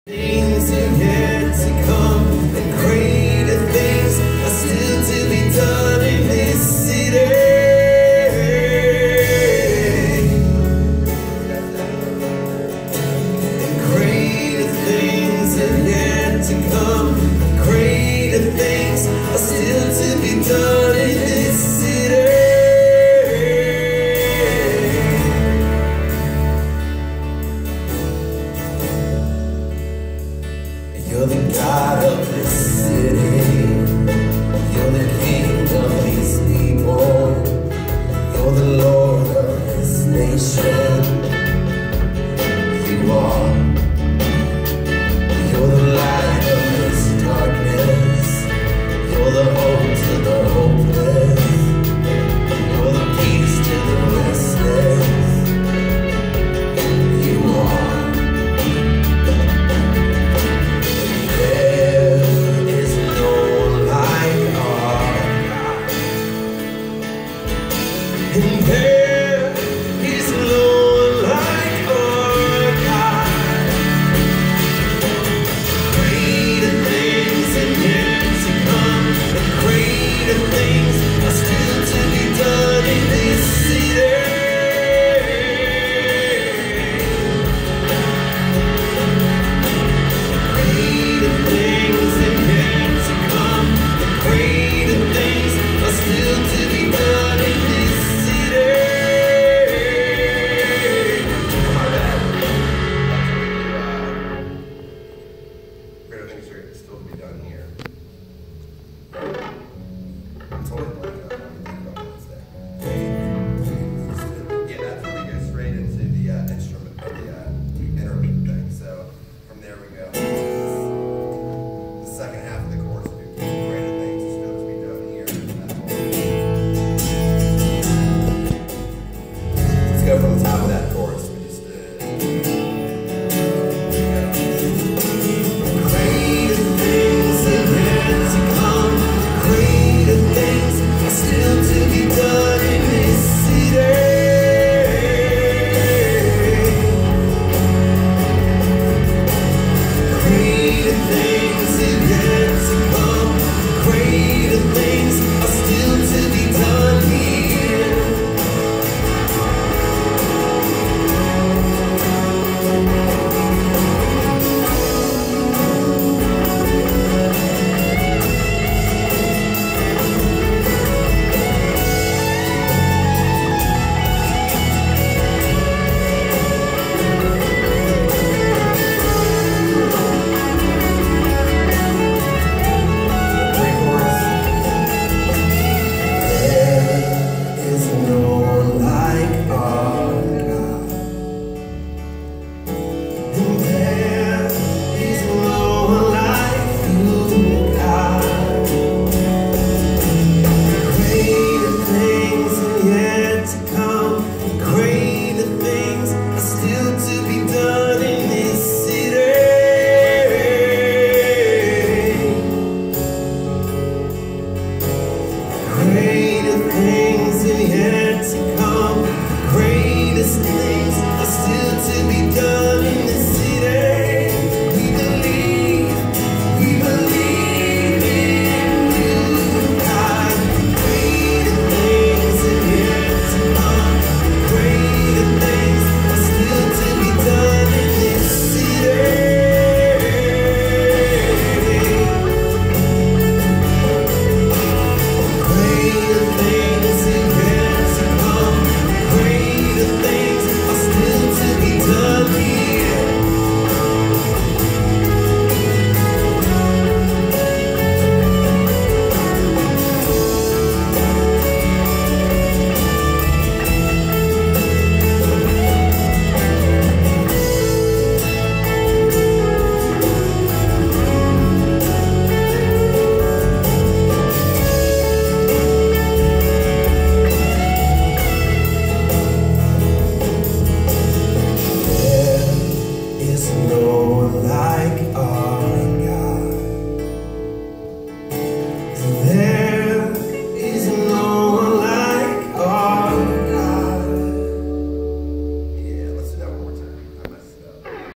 Things are yet to come, and greater things are still to be done in this city. And greater things are yet to come, greater things are still to be done in this city. You're the God of this city. You're the King of these people. You're the Lord of this nation. You are. You're the light of this darkness. You're the hope to the hopeless. You're the peace to the restless. You are. And there is no one like our God. Greater things are yet to come, and greater things are still to be done in this city. Greater things are yet to come, and greater things are still to be done in this city. Greater things are still to be done here. I'm totally blanking on how we think about Wednesday. Yeah, that's where we go straight into the instrument, the interlude thing. So from there we go. The second half of the chorus will be greater things are still to be done here. Let's go from the top of that chorus we just did. Greater things are yet to come, greater things are still to be done in this city. Greater things are yet to come, greater things are still to be done here. Pre-chorus. There is no one like our God. And there is no one like you, God. Greater things are yet to come, greater things are still to be done in this city. Greater things are yet to come, greatest things are still to be done in this city. We believe in you, God. Greater things are yet to come, greater things are still to be done in this city. Greater things are yet to come, greater things are still to be done here. There is no one like our